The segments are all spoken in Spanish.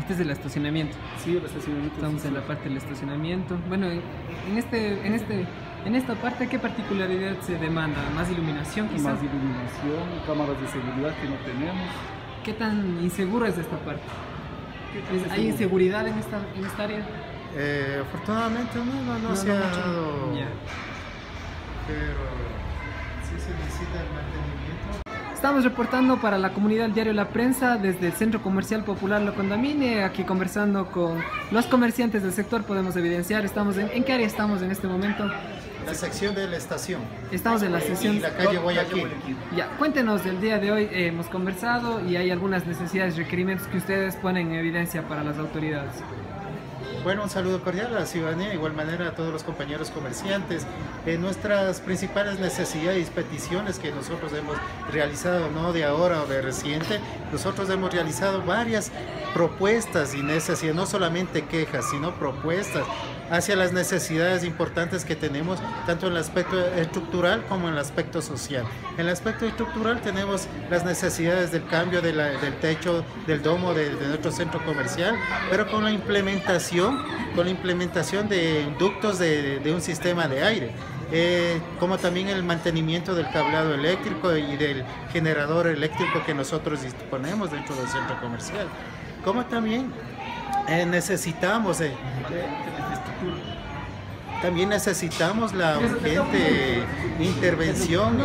Este es el estacionamiento. Sí, el estacionamiento. Estamos sí, en la parte del estacionamiento. Bueno, en esta parte, ¿qué particularidad se demanda? ¿Más iluminación quizás? Más iluminación, cámaras de seguridad que no tenemos. ¿Qué tan insegura es esta parte? ¿Hay inseguridad en esta área? Afortunadamente no se ha mucho. dado, Ya. pero sí se necesita el mantenimiento. Estamos reportando para la comunidad Diario La Prensa desde el Centro Comercial Popular Lo Condamine, aquí conversando con los comerciantes del sector. Podemos evidenciar, ¿en qué área estamos en este momento? La sección de la estación. Estamos en la sección... Y la calle Guayaquil. Ya, cuéntenos del día de hoy. Hemos conversado y hay algunas necesidades y requerimientos que ustedes ponen en evidencia para las autoridades. Bueno, un saludo cordial a la ciudadanía, de igual manera a todos los compañeros comerciantes. Nuestras principales necesidades y peticiones que nosotros hemos realizado, no de ahora o de reciente, nosotros hemos realizado varias propuestas y necesidades, no solamente quejas, sino propuestas hacia las necesidades importantes que tenemos, tanto en el aspecto estructural como en el aspecto social. En el aspecto estructural tenemos las necesidades del cambio del techo, del domo de nuestro centro comercial, pero con la implementación de ductos de un sistema de aire. Como también el mantenimiento del cableado eléctrico y del generador eléctrico que nosotros disponemos dentro del centro comercial. Como también necesitamos la urgente intervención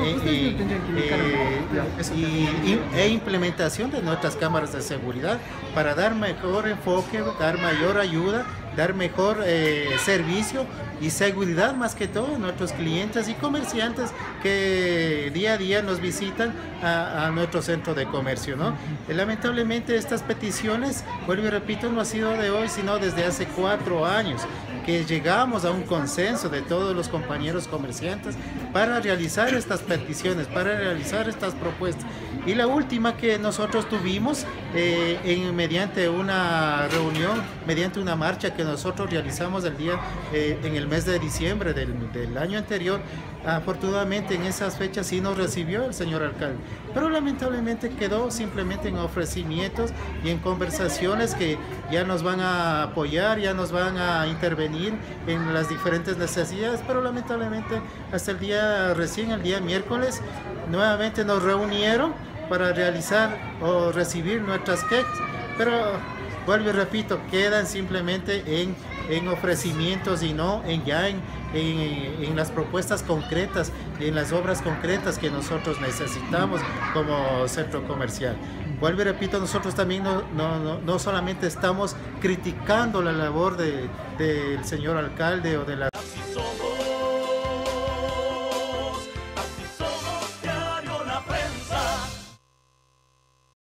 e implementación de nuestras cámaras de seguridad para dar mejor enfoque, dar mayor ayuda, dar mejor servicio y seguridad más que todo a nuestros clientes y comerciantes que día a día nos visitan a nuestro centro de comercio, ¿no? Lamentablemente estas peticiones, vuelvo y repito, no ha sido de hoy, sino desde hace 4 años que llegamos a un consenso de todos los compañeros comerciantes para realizar estas peticiones, para realizar estas propuestas. Y la última que nosotros tuvimos mediante una reunión, mediante una marcha que nosotros realizamos en el mes de diciembre del año anterior. Afortunadamente en esas fechas sí nos recibió el señor alcalde, pero lamentablemente quedó simplemente en ofrecimientos y en conversaciones que ya nos van a apoyar, ya nos van a intervenir en las diferentes necesidades, pero lamentablemente hasta el día miércoles, nuevamente nos reunieron para realizar o recibir nuestras quejas, pero vuelvo y repito, quedan simplemente en ofrecimientos y no en las propuestas concretas, en las obras concretas que nosotros necesitamos como centro comercial. Vuelvo y repito, nosotros también no solamente estamos criticando la labor del señor alcalde o de la...